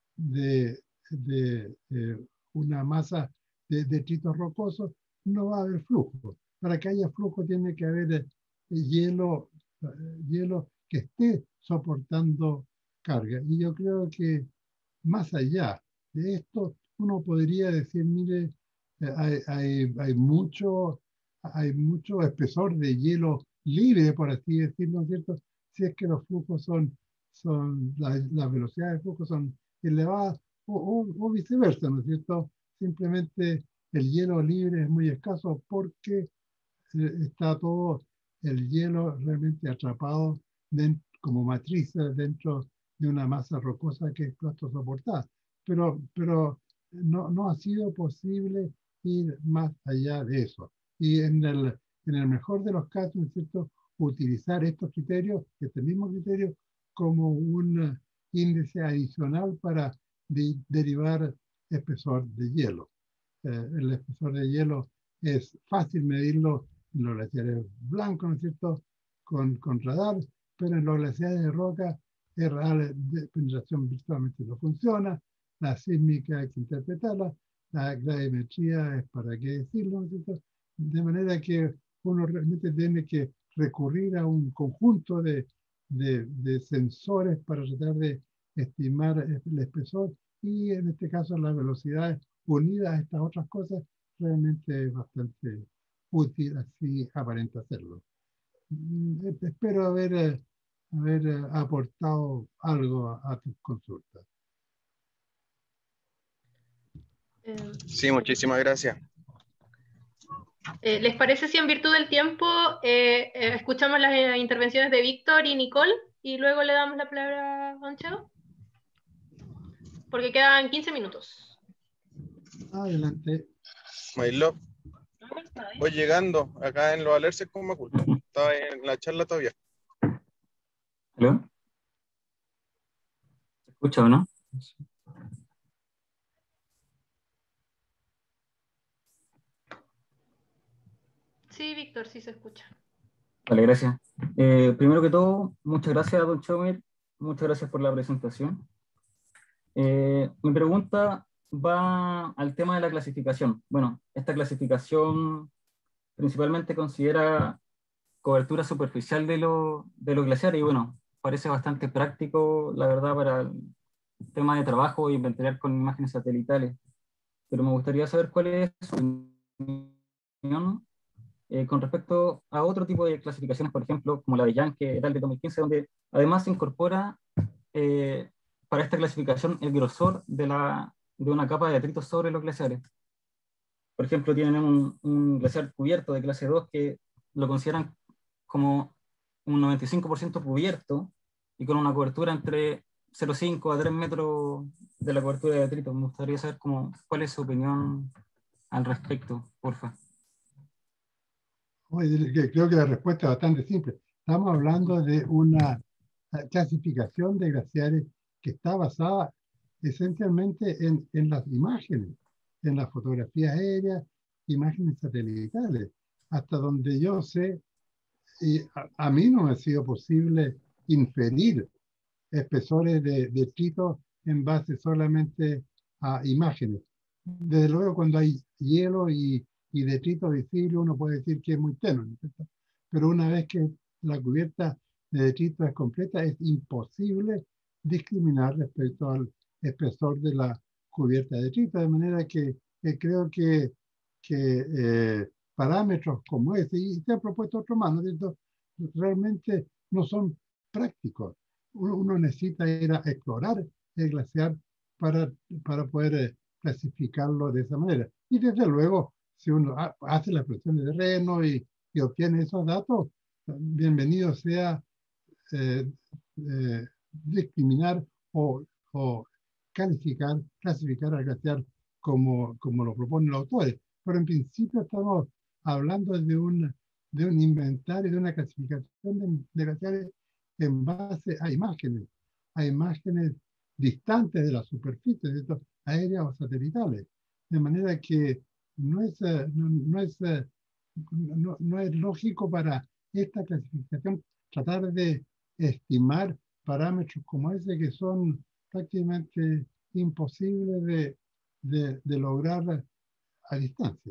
de una masa de detritos rocosos, no va a haber flujo. Para que haya flujo tiene que haber hielo, hielo que esté soportando carga. Y yo creo que más allá de esto, uno podría decir, mire, hay mucho espesor de hielo libre, por así decirlo, ¿no es cierto? Si es que los flujos las velocidades de flujo son elevadas o viceversa, ¿no es cierto? Simplemente el hielo libre es muy escaso porque está todo el hielo realmente atrapado como matrices dentro de una masa rocosa que es plasto soportada. Pero no ha sido posible ir más allá de eso. Y en el mejor de los casos, ¿no es cierto?, utilizar estos criterios, este mismo criterio, como un índice adicional para derivar espesor de hielo. El espesor de hielo es fácil medirlo en los glaciares blancos, ¿no es cierto?, con radar, pero en los glaciares de roca el radar de penetración virtualmente no funciona, la sísmica hay que interpretarla, la gravimetría es para qué decirlo, ¿no es cierto?, de manera que uno realmente tiene que recurrir a un conjunto de sensores para tratar de estimar el espesor y en este caso las velocidades unidas a estas otras cosas realmente es bastante útil, así aparenta hacerlo. Espero haber aportado algo a tus consultas. Sí, muchísimas gracias. ¿Les parece si en virtud del tiempo escuchamos las intervenciones de Víctor y Nicole y luego le damos la palabra a Don Cheo? Porque quedan 15 minutos. Adelante. My love. Voy llegando acá en los alerces con Maculto. Estaba en la charla todavía. ¿Aló? ¿Se escucha o no? Sí, Víctor, sí se escucha. Vale, gracias. Primero que todo, muchas gracias, don Chomir. Muchas gracias por la presentación. Mi pregunta va al tema de la clasificación. Bueno, esta clasificación principalmente considera cobertura superficial de los glaciares y bueno, parece bastante práctico, la verdad, para el tema de trabajo y inventariar con imágenes satelitales. Pero me gustaría saber cuál es su opinión con respecto a otro tipo de clasificaciones, por ejemplo, como la de Yankee, tal de 2015, donde además se incorpora para esta clasificación el grosor de una capa de detritos sobre los glaciares. Por ejemplo, tienen un glaciar cubierto de clase 2 que lo consideran como un 95% cubierto y con una cobertura entre 0,5 a 3 metros de la cobertura de detritos. Me gustaría saber cuál es su opinión al respecto, porfa. Creo que la respuesta es bastante simple. Estamos hablando de una clasificación de glaciares que está basada esencialmente en las imágenes, en las fotografías aéreas, imágenes satelitales. Hasta donde yo sé, y a mí no me ha sido posible inferir espesores de detritos en base solamente a imágenes. Desde luego, cuando hay hielo y detrito visible, uno puede decir que es muy tenue, ¿no? Pero una vez que la cubierta de detrito es completa, es imposible discriminar respecto al espesor de la cubierta de detrito, de manera que creo que parámetros como ese, y se ha propuesto otro más, ¿no es cierto?, realmente no son prácticos. Uno necesita ir a explorar el glaciar para poder clasificarlo de esa manera. Y desde luego, si uno hace las presiones de terreno y obtiene esos datos, bienvenido sea discriminar o clasificar al glaciar como lo proponen los autores. Pero en principio estamos hablando de un inventario, de una clasificación de glaciares en base a imágenes distantes de la superficie, ¿cierto? Aéreas o satelitales. De manera que no es, no es lógico para esta clasificación tratar de estimar parámetros como ese que son prácticamente imposibles de lograr a distancia.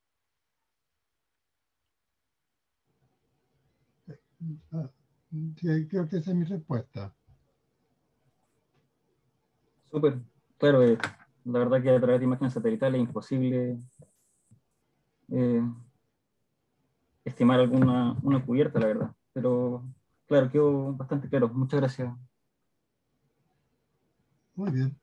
Creo que esa es mi respuesta. Súper, claro, la verdad que a través de imágenes satelitales es imposible estimar una cubierta, la verdad. Pero claro, quedó bastante claro. Muchas gracias. Muy bien.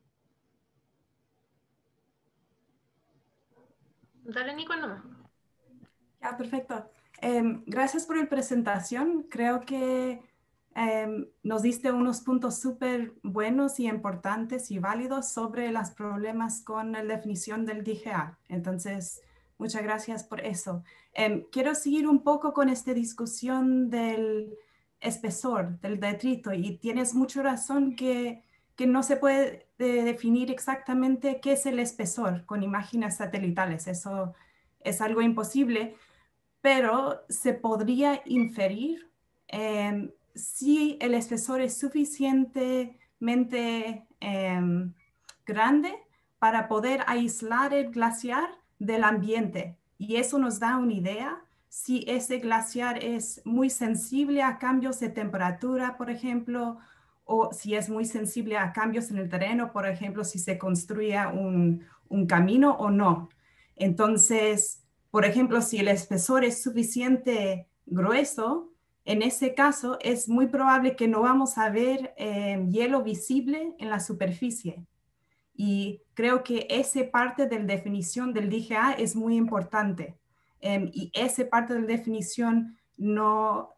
Dale, Nico, nomás. Ya, perfecto. Gracias por la presentación. Creo que nos diste unos puntos súper buenos y importantes y válidos sobre los problemas con la definición del DGA. Entonces, muchas gracias por eso. Quiero seguir un poco con esta discusión del espesor, del detrito, y tienes mucha razón que no se puede definir exactamente qué es el espesor con imágenes satelitales. Eso es algo imposible, pero se podría inferir si el espesor es suficientemente grande para poder aislar el glaciar del ambiente. Y eso nos da una idea si ese glaciar es muy sensible a cambios de temperatura, por ejemplo, o si es muy sensible a cambios en el terreno, por ejemplo, si se construye un camino o no. Entonces, por ejemplo, si el espesor es suficiente grueso, en ese caso es muy probable que no vamos a ver hielo visible en la superficie. Y creo que esa parte de la definición del DGA es muy importante. Y esa parte de la definición no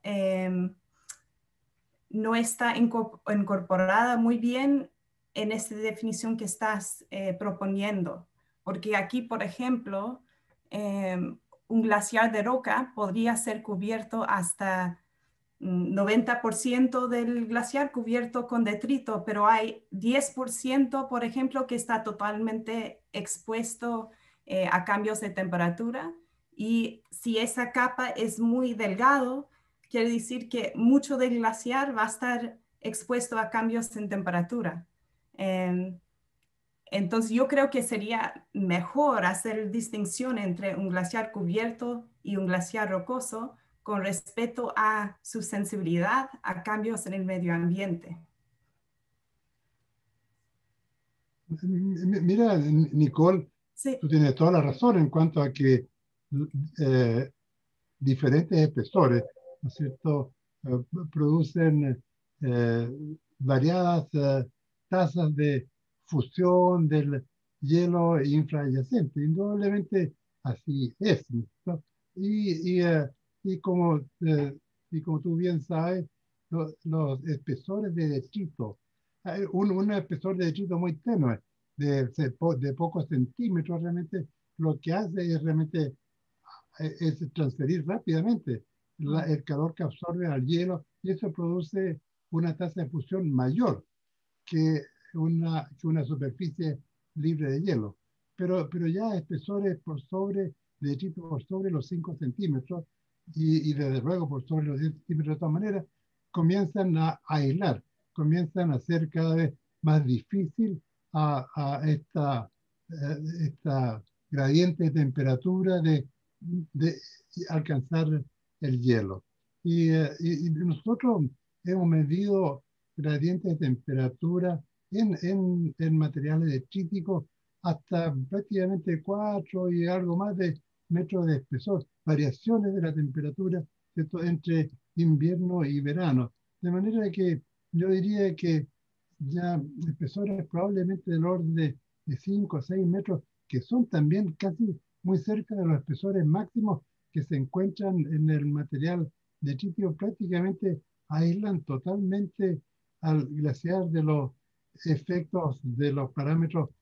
está incorporada muy bien en esta definición que estás proponiendo. Porque aquí, por ejemplo, un glaciar de roca podría ser cubierto hasta 90% del glaciar cubierto con detrito, pero hay 10%, por ejemplo, que está totalmente expuesto a cambios de temperatura. Y si esa capa es muy delgado, quiere decir que mucho del glaciar va a estar expuesto a cambios en temperatura. Entonces yo creo que sería mejor hacer distinción entre un glaciar cubierto y un glaciar rocoso con respecto a su sensibilidad a cambios en el medio ambiente. Mira, Nicole, Sí. tú tienes toda la razón en cuanto a que diferentes espesores, ¿no es cierto?, producen variadas tasas de fusión del hielo infrayacente. Indudablemente así es, ¿no? Y como tú bien sabes, los espesores de detrito, hay un espesor de detrito muy tenue, de pocos centímetros, realmente lo que hace es realmente es transferir rápidamente el calor que absorbe al hielo, y eso produce una tasa de fusión mayor que una superficie libre de hielo. Pero ya espesores por sobre, de tipo por sobre los 5 centímetros, y desde luego por sobre los 10 centímetros de todas maneras, comienzan a aislar, comienzan a ser cada vez más difícil a esta gradiente de temperatura de alcanzar el hielo. Y nosotros hemos medido gradientes de temperatura en materiales detríticos hasta prácticamente 4 y algo más de metros de espesor, variaciones de la temperatura, ¿cierto?, entre invierno y verano. De manera que yo diría que ya espesores probablemente del orden de 5 a 6 metros, que son también casi muy cerca de los espesores máximos que se encuentran en el material detritio, prácticamente aíslan totalmente al glaciar de los efectos de los parámetros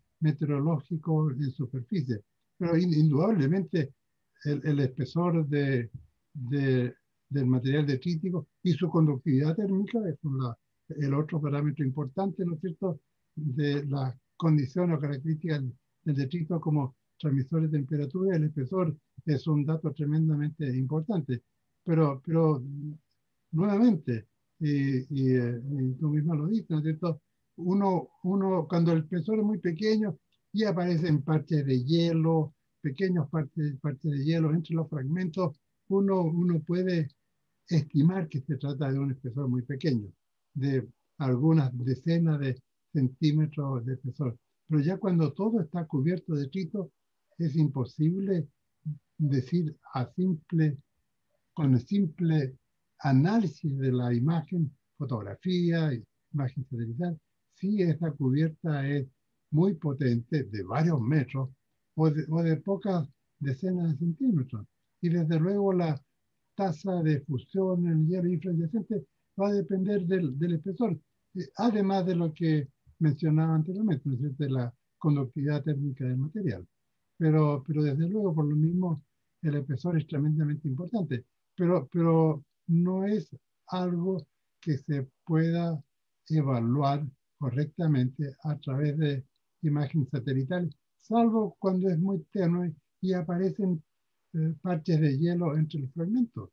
meteorológicos en superficie. Pero indudablemente el espesor de del material detrítico y su conductividad térmica, es el otro parámetro importante, ¿no es cierto?, de las condiciones o características del detrito como transmisor de temperatura. El espesor es un dato tremendamente importante, pero nuevamente, y tú mismo lo dices, ¿no es cierto?, uno cuando el espesor es muy pequeño y aparecen parches de hielo, pequeños parches de hielo entre los fragmentos, uno puede estimar que se trata de un espesor muy pequeño, de algunas decenas de centímetros de espesor. Pero ya cuando todo está cubierto de detrito, es imposible decir con el simple análisis de la imagen, fotografía, imagen satelital, si esta cubierta es muy potente, de varios metros, o de pocas decenas de centímetros. Y desde luego la tasa de fusión en el hielo infraincandescente va a depender del espesor, además de lo que mencionaba anteriormente, ¿no es cierto?, de la conductividad térmica del material. Pero desde luego, por lo mismo, el espesor es tremendamente importante, pero no es algo que se pueda evaluar correctamente a través de imágenes satelitales, salvo cuando es muy tenue y aparecen parches de hielo entre los fragmentos.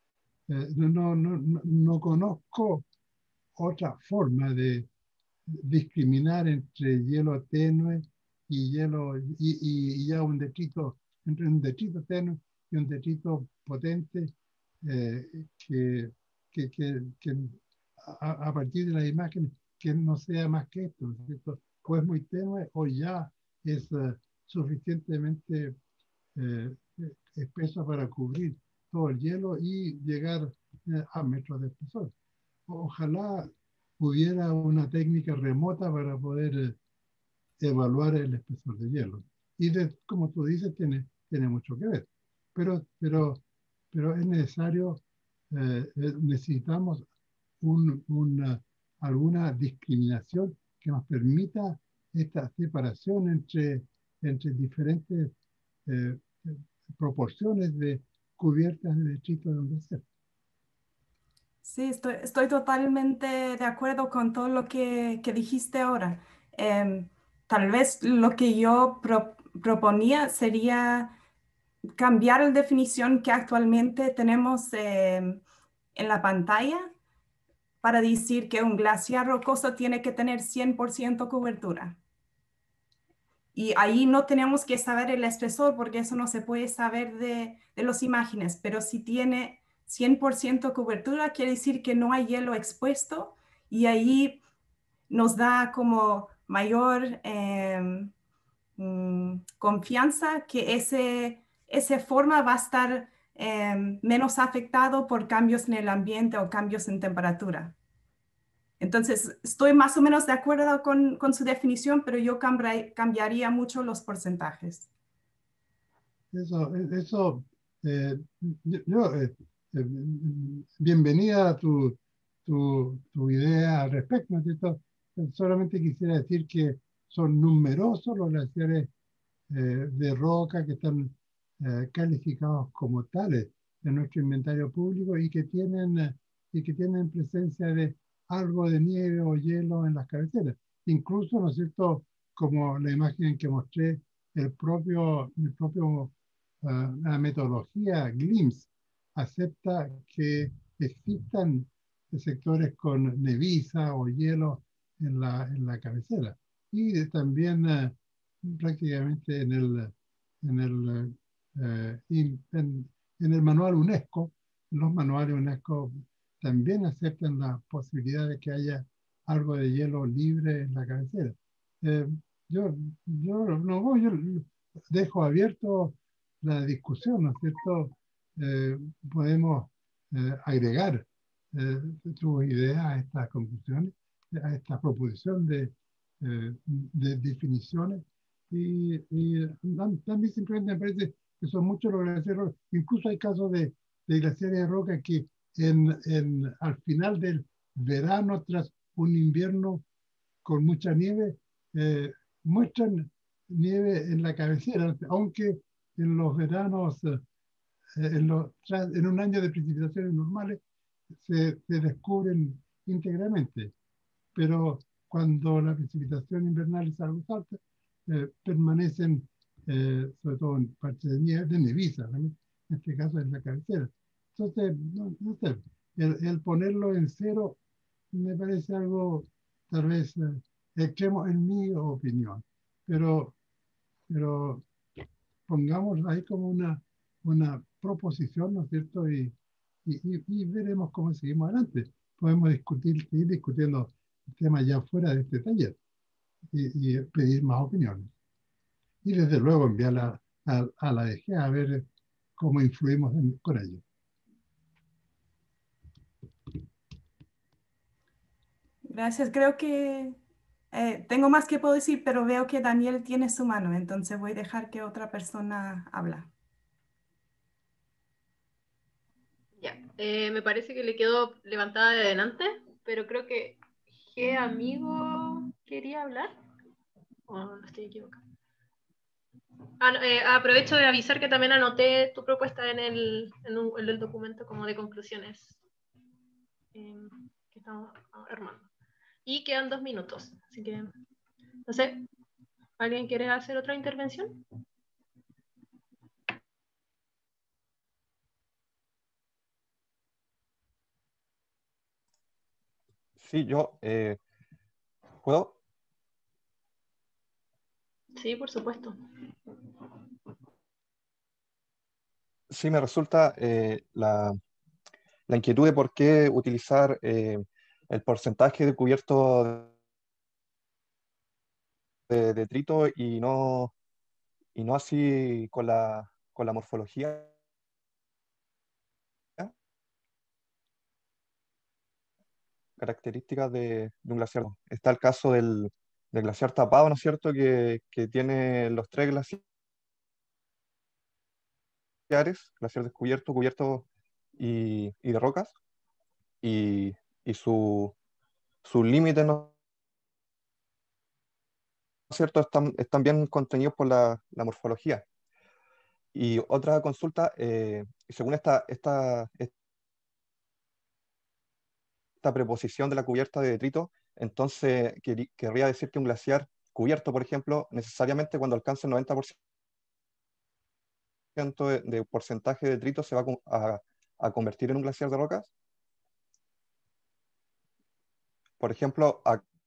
No conozco otra forma de discriminar entre hielo tenue y hielo y ya un detrito, entre un detrito tenue y un detrito potente, que a partir de las imágenes que no sea más que esto, ¿no es cierto?, o es muy tenue o ya es suficientemente espeso para cubrir todo el hielo y llegar a metros de espesor. Ojalá hubiera una técnica remota para poder evaluar el espesor de hielo. Y como tú dices, tiene mucho que ver. Pero es necesario, necesitamos alguna discriminación que nos permita esta separación entre diferentes proporciones de cubiertas de detrito donde sea. Sí, estoy totalmente de acuerdo con todo lo que dijiste ahora. Tal vez lo que yo proponía sería cambiar la definición que actualmente tenemos en la pantalla para decir que un glaciar rocoso tiene que tener 100% cobertura. Y ahí no tenemos que saber el espesor porque eso no se puede saber de las imágenes, pero si tiene 100% cobertura, quiere decir que no hay hielo expuesto y ahí nos da como mayor confianza que esa forma va a estar menos afectado por cambios en el ambiente o cambios en temperatura. Entonces, estoy más o menos de acuerdo con su definición, pero yo cambiaría mucho los porcentajes. Bienvenida a tu idea al respecto, ¿no es cierto? Solamente quisiera decir que son numerosos los glaciares de roca que están calificados como tales en nuestro inventario público y que tienen presencia de algo de nieve o hielo en las cabeceras. Incluso, ¿no es cierto?, como la imagen que mostré, la metodología GLIMS acepta que existan sectores con neviza o hielo en la cabecera. Y también prácticamente en el manual UNESCO, los manuales UNESCO también aceptan la posibilidad de que haya algo de hielo libre en la cabecera. Yo dejo abierto la discusión, ¿no es cierto? Podemos agregar tus ideas a estas conclusiones, a esta proposición de definiciones y también simplemente me parece que son muchos los glaciares. Incluso hay casos de glaciares de roca que al final del verano, tras un invierno con mucha nieve, muestran nieve en la cabecera, aunque en los veranos en un año de precipitaciones normales se descubren íntegramente, pero cuando la precipitación invernal es algo alta, permanecen, sobre todo en partes de nieve, de neviza, ¿no? En este caso es la cabecera. Entonces, no sé, el ponerlo en cero me parece algo tal vez extremo en mi opinión, pero pongamos ahí como una proposición, ¿no es cierto? Y veremos cómo seguimos adelante. Podemos seguir discutiendo el tema ya fuera de este taller y pedir más opiniones. Y desde luego enviarla a la DG a ver cómo influimos con ello. Gracias. Creo que tengo más que puedo decir, pero veo que Daniel tiene su mano, entonces voy a dejar que otra persona habla. Ya, me parece que le quedó levantada de adelante, pero creo que G amigo quería hablar. ¿O no estoy equivocada? Ah, no, aprovecho de avisar que también anoté tu propuesta en el documento como de conclusiones que estamos armando. Y quedan 2 minutos, así que no sé, ¿alguien quiere hacer otra intervención? Sí, yo puedo. Sí, por supuesto. Sí, me resulta la inquietud de por qué utilizar el porcentaje de cubierto de detrito y no así con la morfología características de un glaciar. Está el caso del glaciar tapado, ¿no es cierto?, que tiene los tres glaciar descubierto, cubierto y de rocas, y, y sus límites, ¿no es cierto?, están bien contenidos por la morfología. Y otra consulta, según esta preposición de la cubierta de detrito, entonces querría decir que un glaciar cubierto, por ejemplo, necesariamente cuando alcance el 90% de porcentaje de detrito se va a convertir en un glaciar de rocas. Por ejemplo,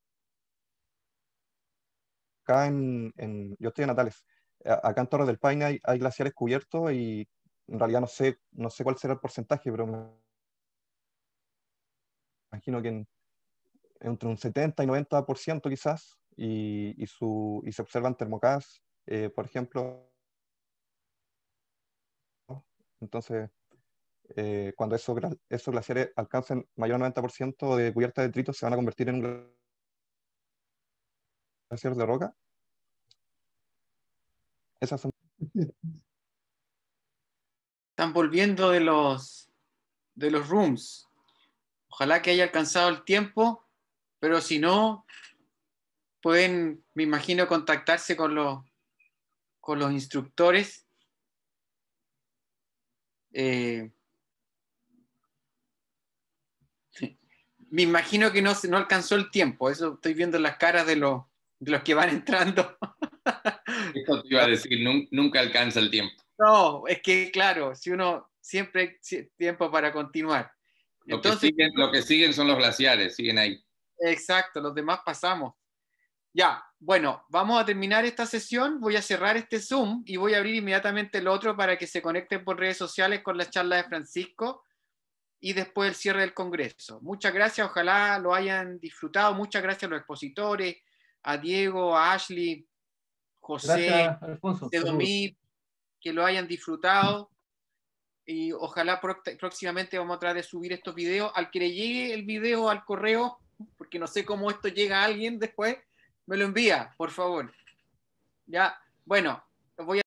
acá yo estoy en Natales, acá en Torres del Paine hay glaciares cubiertos y en realidad no sé cuál será el porcentaje, pero me imagino que entre un 70 y 90% quizás, y se observan termocás, por ejemplo. Entonces, cuando esos glaciares alcancen mayor al 90% de cubierta de detritos, se van a convertir en un glaciar de roca. Esas son... Están volviendo de los rooms. Ojalá que haya alcanzado el tiempo, pero si no, pueden, me imagino, contactarse con los instructores. Me imagino que no alcanzó el tiempo. Eso estoy viendo en las caras de los que van entrando. Esto te iba a decir, nunca alcanza el tiempo. No, es que claro, si uno siempre hay tiempo para continuar. Entonces, Lo que siguen son los glaciares, siguen ahí. exacto, los demás pasamos. Ya, bueno, vamos a terminar esta sesión, voy a cerrar este Zoom y voy a abrir inmediatamente el otro para que se conecten por redes sociales con la charla de Francisco y después el cierre del Congreso. Muchas gracias, ojalá lo hayan disfrutado, muchas gracias a los expositores, a Diego, a Ashley, José, Gracias, Alfonso. Tedomir, que lo hayan disfrutado y ojalá próximamente vamos a tratar de subir estos videos. Al que le llegue el video al correo, porque no sé cómo esto llega a alguien después, me lo envía, por favor. Ya, bueno, voy a